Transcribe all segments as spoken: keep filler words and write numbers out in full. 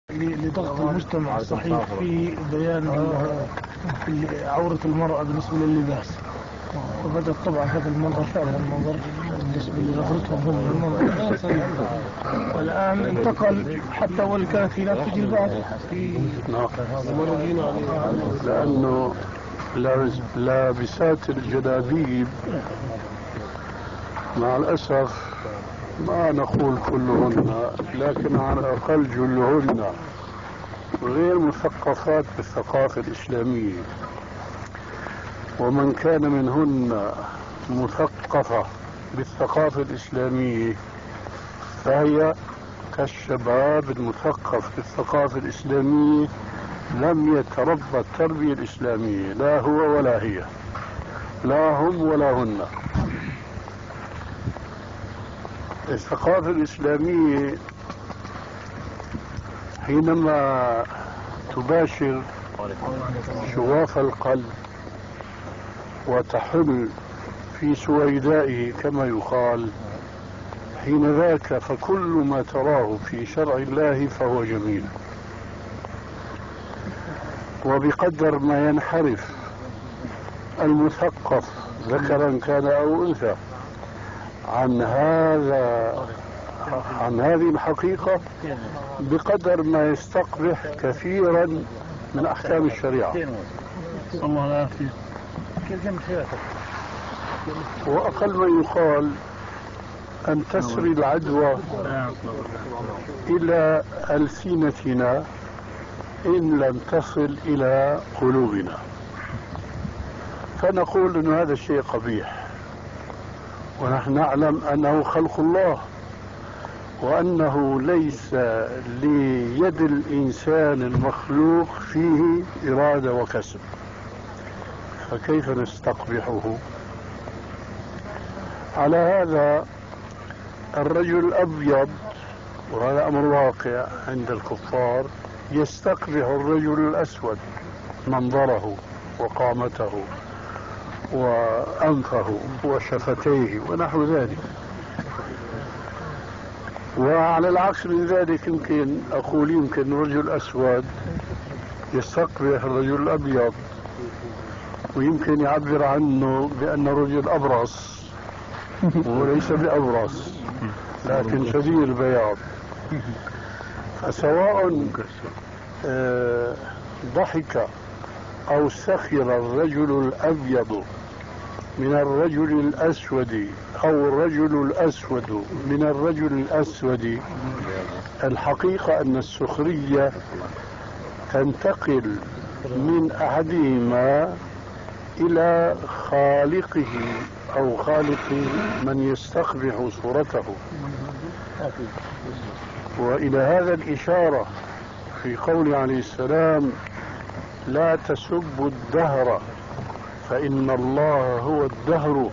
لضغط المجتمع الصحيح في بيان عورة المرأة بالنسبة لللباس، وبدأ طبعا هذا المنظر فعلا منظر بالنسبة لنظرتهم هم المنظر سيء، والآن انتقل حتى وإن كانت في نفس الجلباب في لأنه لابسات الجلابيب مع الأسف ما نقول كلهن، لكن على الأقل جلهن غير مثقفات بالثقافة الإسلامية، ومن كان منهن مثقفة بالثقافة الإسلامية فهي كالشباب المثقف بالثقافة الإسلامية لم يتربى التربية الإسلامية، لا هو ولا هي، لا هم ولا هن. الثقافة الإسلامية حينما تباشر شواف القلب وتحل في سويدائه كما يقال، حين ذاك فكل ما تراه في شرع الله فهو جميل. وبقدر ما ينحرف المثقف ذكرا كان أو أنثى عن هذا عن هذه الحقيقة، بقدر ما يستقبح كثيرا من أحكام الشريعة. الله العافية. وأقل ما يقال أن تسري العدوى إلى ألسنتنا إن لم تصل إلى قلوبنا، فنقول أن هذا الشيء قبيح، ونحن نعلم أنه خلق الله، وأنه ليس ليد الإنسان المخلوق فيه إرادة وكسب، فكيف نستقبحه؟ على هذا الرجل الأبيض، وهذا أمر واقع عند الكفار، يستقبح الرجل الأسود منظره وقامته وأنفه وشفتيه ونحو ذلك. وعلى العكس من ذلك يمكن أقول يمكن الرجل الأسود يستقبح الرجل الأبيض، ويمكن يعبر عنه بأن الرجل أبرص وليس بأبرص لكن شديد البياض. فسواء آه ضحك أو سخر الرجل الأبيض من الرجل الأسود أو الرجل الأسود من الرجل الأسود، الحقيقة أن السخرية تنتقل من أحدهما إلى خالقه أو خالق من يستقبح صورته. وإلى هذا الإشارة في قول عليه السلام: لا تسبوا الدهر فإن الله هو الدهر.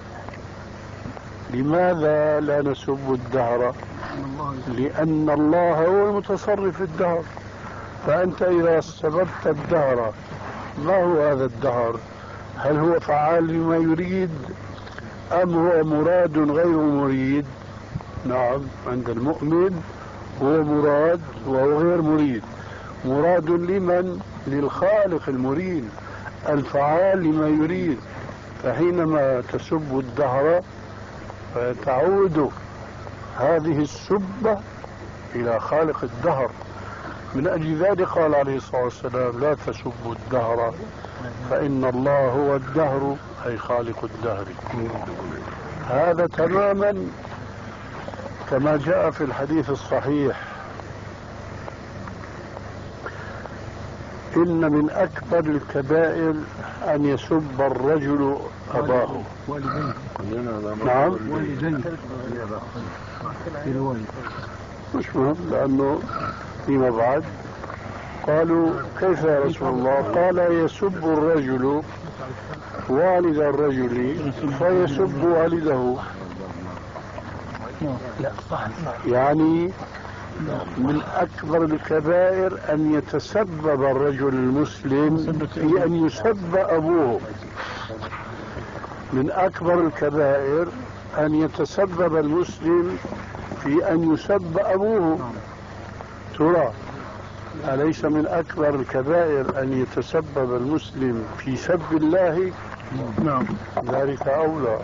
لماذا لا نسب الدهر؟ لأن الله هو المتصرف في الدهر. فأنت إذا سببت الدهر، ما هو هذا الدهر؟ هل هو فعال لما يريد أم هو مراد غير مريد؟ نعم، عند المؤمن هو مراد وهو غير مريد. مراد لمن؟ للخالق المريد الفعال لما يريد. فحينما تسب الدهر فتعود هذه السبة إلى خالق الدهر. من أجل ذلك قال عليه الصلاة والسلام: لا تسبوا الدهر فإن الله هو الدهر، أي خالق الدهر. هذا تماما كما جاء في الحديث الصحيح: إن من أكبر الكبائر أن يسب الرجل أباه. نعم، مش مهم، لأنه فيما بعد قالوا: كيف يا رسول الله؟ قال: يسب الرجل والد الرجل فيسب والده. يعني من أكبر الكبائر أن يتسبب الرجل المسلم في أن يسب أبوه. من أكبر الكبائر أن يتسبب المسلم في أن يسب أبوه. ترى أليس من أكبر الكبائر أن يتسبب المسلم في سب الله؟ نعم. ذلك أولى.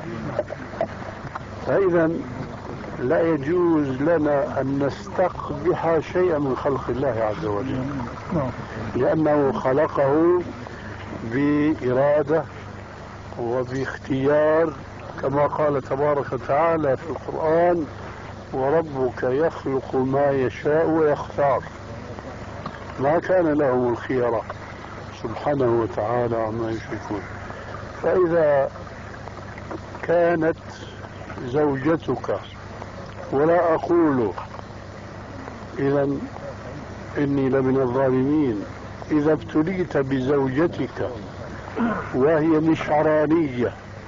فإذا لا يجوز لنا أن نستقبح شيئا من خلق الله عز وجل، لأنه خلقه بإرادة وباختيار، كما قال تبارك وتعالى في القرآن: وربك يخلق ما يشاء ويختار. ما كان لهم الخيرة سبحانه وتعالى عما يشركون. فإذا كانت زوجتك، ولا أقول إذا إني لمن الظالمين، إذا ابتليت بزوجتك وهي مشعرانية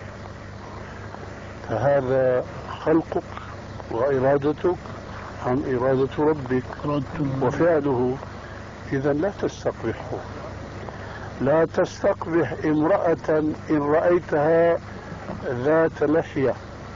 فهذا خلقك وإرادتك عن إرادة ربك وفعله. إذا لا تستقبحه، لا تستقبح امرأة إن رأيتها ذات لحية،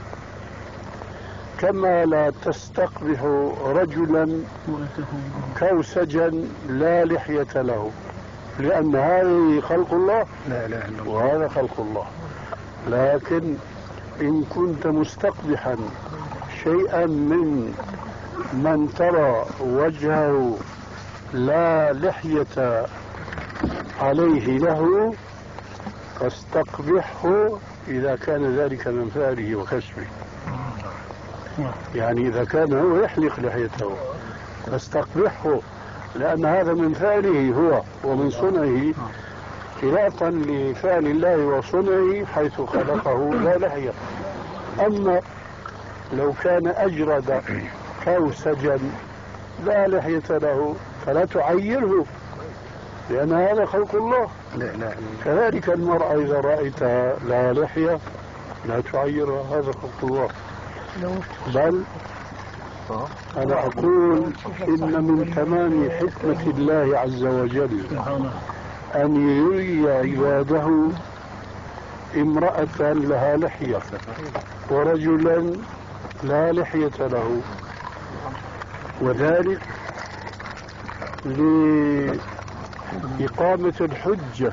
كما لا تستقبح رجلا كوسجا لا لحية له، لأن هذه خلق الله لا لا لا. وهذا خلق الله. لكن إن كنت مستقبحا شيئا من من ترى وجهه لا لحية عليه له فاستقبحه إذا كان ذلك من فعله وكسبه. يعني إذا كان هو يحلق لحيته فاستقبحه، لأن هذا من فعله هو ومن صنعه، خلافا لفعل الله وصنعه حيث خلقه لا لحية. أما لو كان أجرد كوسجا لا لحية له فلا تعيره، لأن هذا خلق الله. لا لا. كذلك المرأة إذا رأيتها لا لحية لا تعيرها، هذا خلق الله. بل أنا أقول إن من تمام حكمة الله عز وجل أن يري عباده امرأة لها لحية ورجلا لا لحية له، وذلك لإقامة الحجة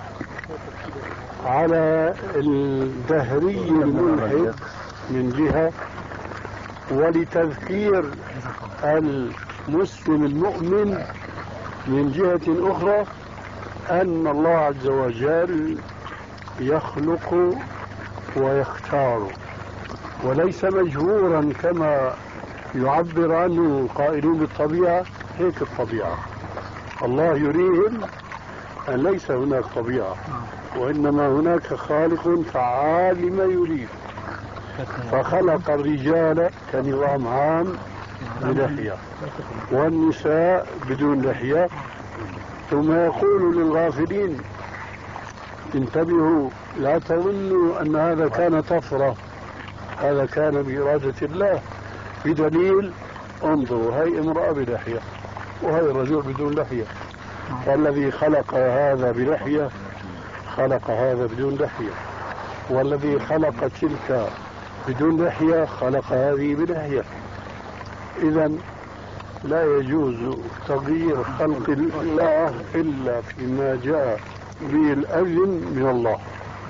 على الدهري الملحد من جهة، ولتذكير المسلم المؤمن من جهة أخرى أن الله عز وجل يخلق ويختار، وليس مجبورا كما يعبر عنه القائلون بالطبيعة. هيك الطبيعة الله يريهم أن ليس هناك طبيعة، وإنما هناك خالق فعال لما يريد، فخلق الرجال كنظام عام بلحية والنساء بدون لحية، ثم يقول للغافلين: انتبهوا، لا تظنوا أن هذا كان طفرة، هذا كان بإرادة الله، بدليل انظروا هاي امرأة بلحية وهي الرجل بدون لحية، والذي خلق هذا بلحية خلق هذا بدون لحية، والذي خلق تلك بدون لحية خلق هذه بلحية. إذا لا يجوز تغيير خلق الله إلا فيما جاء به الأذن من الله.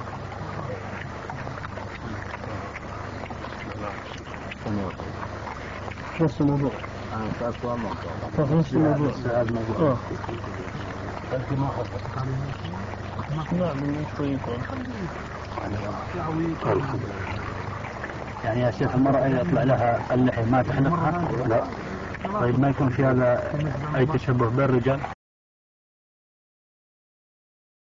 نفس الموضوع. أنا سألت سؤال موضوع. نفس الموضوع. سؤال موضوع. آه. أنت ما حصلت نعم من شوي يكون. يعني يا شيخ المرأة إذا يطلع لها اللحية ما تحلقها؟ لا. طيب ما يكون في هذا أي تشبه بالرجال؟